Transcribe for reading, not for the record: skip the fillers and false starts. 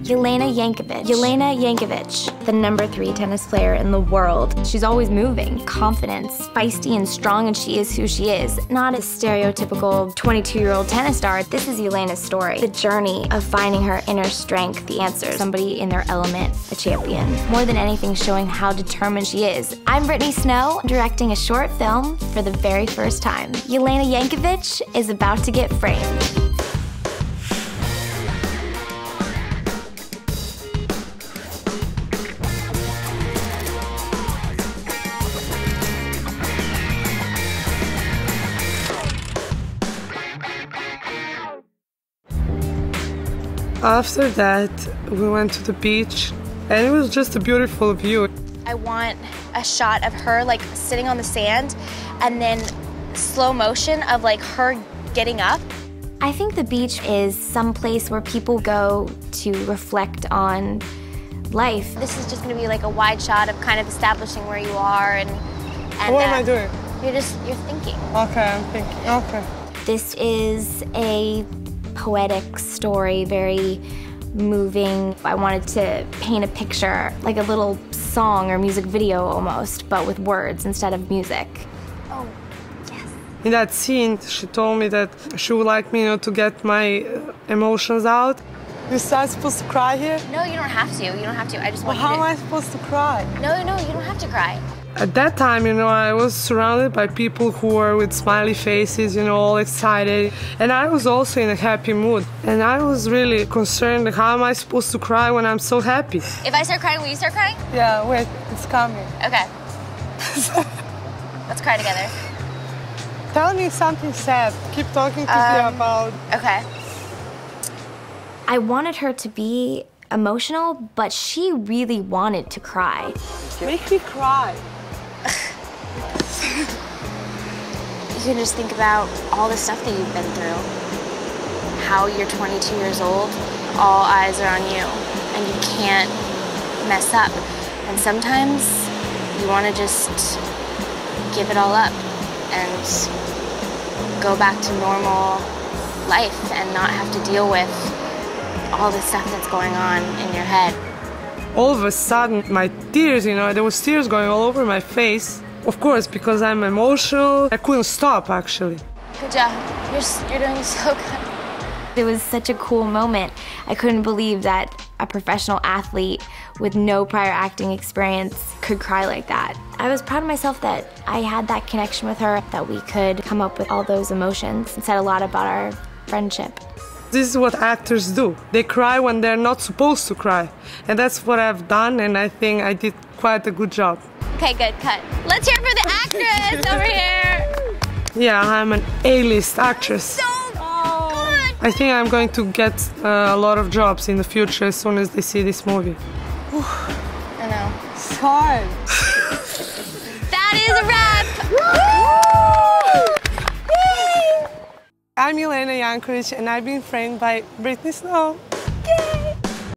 Jelena Jankovic. Jelena Jankovic, the #3 tennis player in the world. She's always moving, confident, feisty and strong, and she is who she is. Not a stereotypical 22-year-old tennis star. This is Jelena's story. The journey of finding her inner strength, the answer. Somebody in their element, a champion. More than anything, showing how determined she is. I'm Brittany Snow, directing a short film for the very first time. Jelena Jankovic is about to get framed. After that, we went to the beach, and it was just a beautiful view. I want a shot of her like sitting on the sand, and then slow motion of like her getting up. I think the beach is some place where people go to reflect on life. This is just gonna be like a wide shot of kind of establishing where you are and what am I doing? You're thinking. Okay, I'm thinking, okay. This is a poetic story, very moving. I wanted to paint a picture, like a little song or music video almost, but with words instead of music. Oh, yes. In that scene, she told me that she would like me, to get my emotions out. You're supposed to cry here? No, you don't have to. You don't have to. I just want you to... How am I supposed to cry? No, you don't have to cry. At that time, I was surrounded by people who were with smiley faces, all excited. And I was also in a happy mood. And I was really concerned, how am I supposed to cry when I'm so happy? If I start crying, will you start crying? Yeah, wait, it's coming. Okay. Let's cry together. Tell me something sad. Keep talking to me about... Okay. I wanted her to be emotional, but she really wanted to cry. Make me cry. You can just think about all the stuff that you've been through. How you're 22 years old, all eyes are on you, and you can't mess up. And sometimes you want to just give it all up and go back to normal life and not have to deal with all the stuff that's going on in your head. All of a sudden, my tears, there was tears going all over my face. Of course, because I'm emotional. I couldn't stop, actually. Good job. You're doing so good. It was such a cool moment. I couldn't believe that a professional athlete with no prior acting experience could cry like that. I was proud of myself that I had that connection with her, that we could come up with all those emotions. It said a lot about our friendship. This is what actors do. They cry when they're not supposed to cry. And that's what I've done, and I think I did quite a good job. Okay, good, cut. Let's hear it for the actress over here. Yeah, I'm an A-list actress. So good. I think I'm going to get a lot of jobs in the future as soon as they see this movie. I know. It's hard. That is a wrap. I'm Jelena Jankovic, and I've been framed by Brittany Snow.